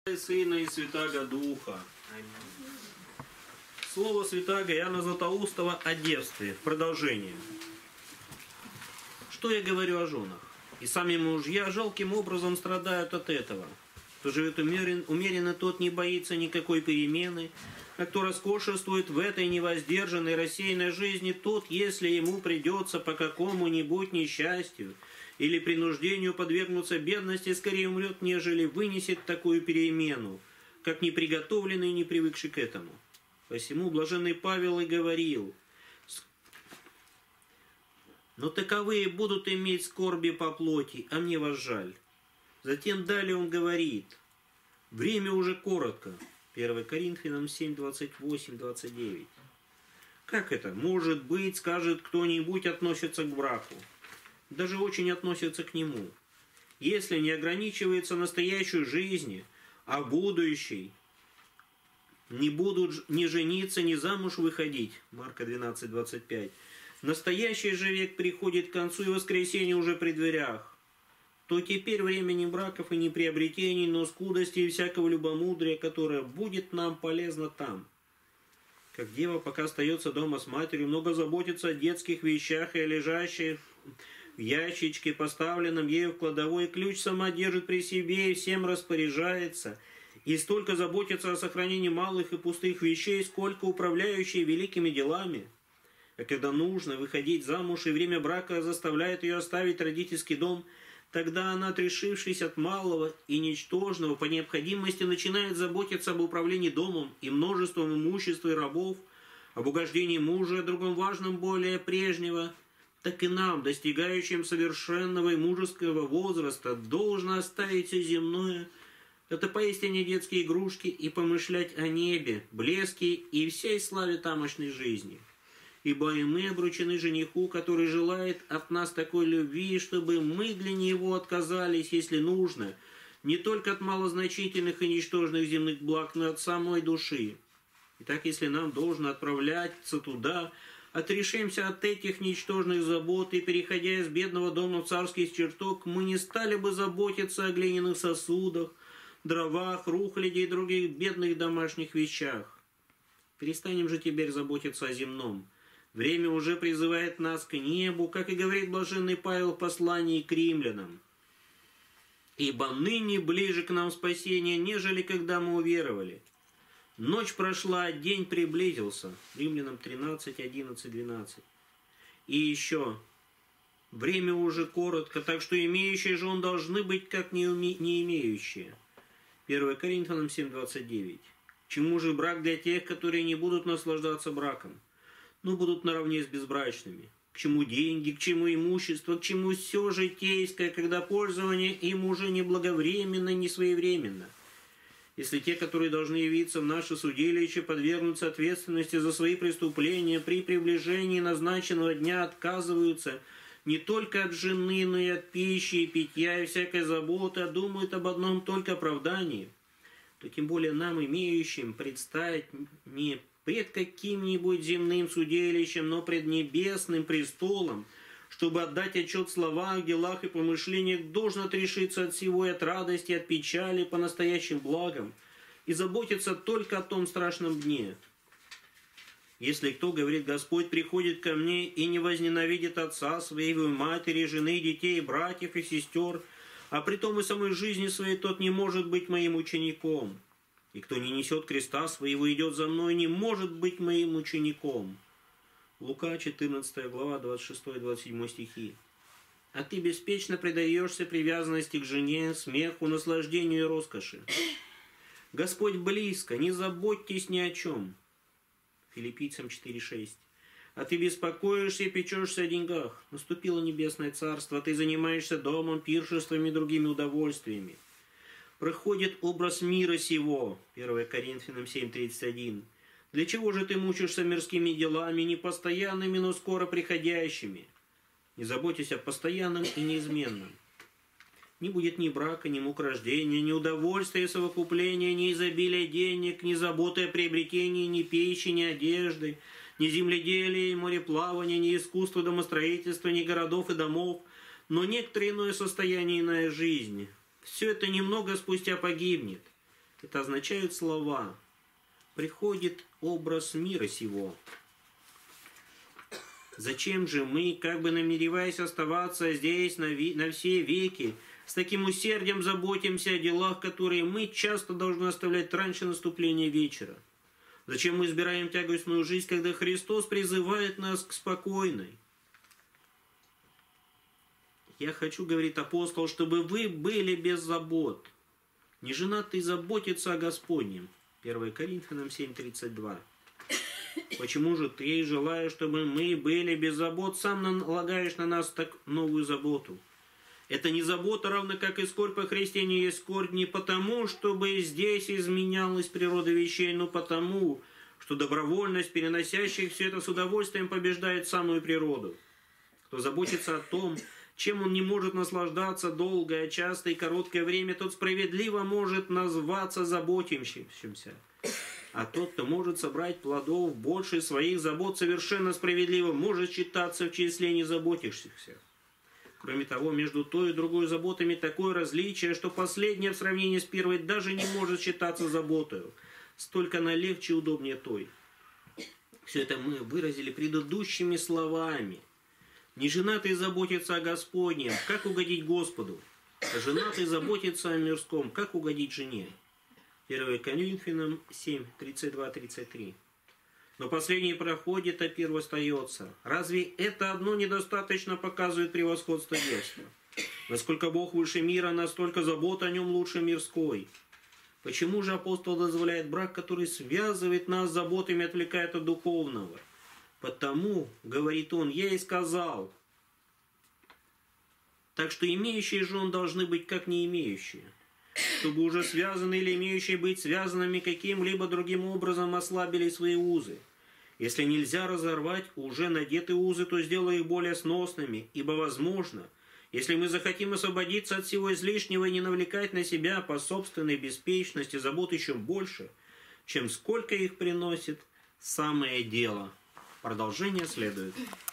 И Сына и Святаго Духа. Слово Святаго Иоанна Златоустова о девстве. Продолжение. Что я говорю о женах? И сами мужья жалким образом страдают от этого. Кто живет умеренно, тот не боится никакой перемены, а кто роскошествует в этой невоздержанной рассеянной жизни, тот, если ему придется по какому-нибудь несчастью или принуждению подвергнуться бедности, скорее умрет, нежели вынесет такую перемену, как неприготовленный и не привыкший к этому. Посему блаженный Павел и говорил: «Но таковые будут иметь скорби по плоти, а мне вас жаль». Затем далее он говорит: «Время уже коротко». 1 Коринфянам 7, 28, 29. Как это? Может быть, скажет кто-нибудь, относится к браку. Даже очень относится к нему. Если не ограничивается настоящей жизнью, а будущей, не будут ни жениться, ни замуж выходить. Марка 12, 25. Настоящий же век приходит к концу, и воскресенье уже при дверях. То теперь время не браков и не приобретений, но скудости и всякого любомудрия, которое будет нам полезно там. Как дева, пока остается дома с матерью, много заботится о детских вещах и о лежащих в ящичке, поставленном ею в кладовой, ключ сама держит при себе и всем распоряжается, и столько заботится о сохранении малых и пустых вещей, сколько управляющие великими делами. А когда нужно выходить замуж, и время брака заставляет ее оставить родительский дом, тогда она, отрешившись от малого и ничтожного, по необходимости начинает заботиться об управлении домом и множеством имущества и рабов, об угождении мужа и о другом важном более прежнего. Так и нам, достигающим совершенного и мужеского возраста, должно оставить все земное, это поистине детские игрушки, и помышлять о небе, блеске и всей славе тамошней жизни. Ибо и мы обручены жениху, который желает от нас такой любви, чтобы мы для него отказались, если нужно, не только от малозначительных и ничтожных земных благ, но и от самой души. Итак, если нам должно отправляться туда, отрешимся от этих ничтожных забот, и, переходя из бедного дома в царский чертог, мы не стали бы заботиться о глиняных сосудах, дровах, рухляди и других бедных домашних вещах. Перестанем же теперь заботиться о земном. Время уже призывает нас к небу, как и говорит блаженный Павел в послании к римлянам. «Ибо ныне ближе к нам спасение, нежели когда мы уверовали. Ночь прошла, а день приблизился». Римлянам 13, 11, 12. И еще: «Время уже коротко, так что имеющие жен должны быть как не имеющие». 1 Коринфянам 7, 29. К чему же брак для тех, которые не будут наслаждаться браком, но будут наравне с безбрачными? К чему деньги, к чему имущество, к чему все житейское, когда пользование им уже не благовременно, не своевременно? Если те, которые должны явиться в наше судилище, подвергнутся ответственности за свои преступления, при приближении назначенного дня отказываются не только от жены, но и от пищи и питья и всякой заботы, а думают об одном только оправдании, то тем более нам, имеющим, предстать не пред каким-нибудь земным судилищем, но пред небесным престолом, чтобы отдать отчет в словах, делах и помышлениях, должно отрешиться от всего и от радости, от печали по настоящим благам и заботиться только о том страшном дне. Если кто, говорит Господь, приходит ко мне и не возненавидит отца своего, матери, жены, детей, братьев и сестер, а притом и самой жизни своей, тот не может быть моим учеником. И кто не несет креста своего и идет за мной, не может быть моим учеником». Лука 14 глава 26-27 стихи. «А ты беспечно предаешься привязанности к жене, смеху, наслаждению и роскоши. Господь близко, не заботьтесь ни о чем». Филиппийцам 4:6. «А ты беспокоишься и печешься о деньгах. Наступило небесное царство, а ты занимаешься домом, пиршествами и другими удовольствиями. Проходит образ мира сего». 1 Коринфянам 7:31. «Для чего же ты мучишься мирскими делами, не постоянными, но скоро приходящими? Не заботьтесь о постоянном и неизменном. Не будет ни брака, ни мук рождения, ни удовольствия и совокупления, ни изобилия денег, ни заботы о приобретении, ни пищи, ни одежды, ни земледелия и мореплавания, ни искусства домостроительства, ни городов и домов, но некоторое иное состояние, иная жизнь. Все это немного спустя погибнет. Это означают слова. Приходит образ мира сего. Зачем же мы, как бы намереваясь оставаться здесь на все веки, с таким усердием заботимся о делах, которые мы часто должны оставлять раньше наступления вечера? Зачем мы избираем тягостную жизнь, когда Христос призывает нас к спокойной? Я хочу, говорит апостол, чтобы вы были без забот. Неженатый заботится о Господнем. 1 Коринфянам 7:32. Почему же ты, желая, чтобы мы были без забот, сам налагаешь на нас так новую заботу? Это не забота, равно как и скорбь по Христе не есть скорбь, не потому, чтобы здесь изменялась природа вещей, но потому, что добровольность переносящих все это с удовольствием побеждает самую природу. Кто заботится о том, чем он не может наслаждаться долгое, частое и короткое время, тот справедливо может назваться заботящимся. А тот, кто может собрать плодов больше своих забот, совершенно справедливо может считаться в числе незаботящихся. Кроме того, между той и другой заботами такое различие, что последняя в сравнении с первой даже не может считаться заботою. Столько она легче и удобнее той. Все это мы выразили предыдущими словами. Неженатый заботится о Господнем, как угодить Господу, а женатый заботится о мирском, как угодить жене. 1 Коринфянам 7, 32-33. Но последний проходит, а первый остается. Разве это одно недостаточно показывает превосходство детства? Насколько Бог выше мира, настолько забота о нем лучше мирской. Почему же апостол дозволяет брак, который связывает нас с заботами, отвлекает от духовного? Потому, говорит он, я и сказал. Так что имеющие жен должны быть как не имеющие. Чтобы уже связанные или имеющие быть связанными каким-либо другим образом ослабили свои узы. Если нельзя разорвать уже надетые узы, то сделай их более сносными, ибо возможно, если мы захотим освободиться от всего излишнего и не навлекать на себя по собственной беспечности забот еще больше, чем сколько их приносит самое дело. Продолжение следует.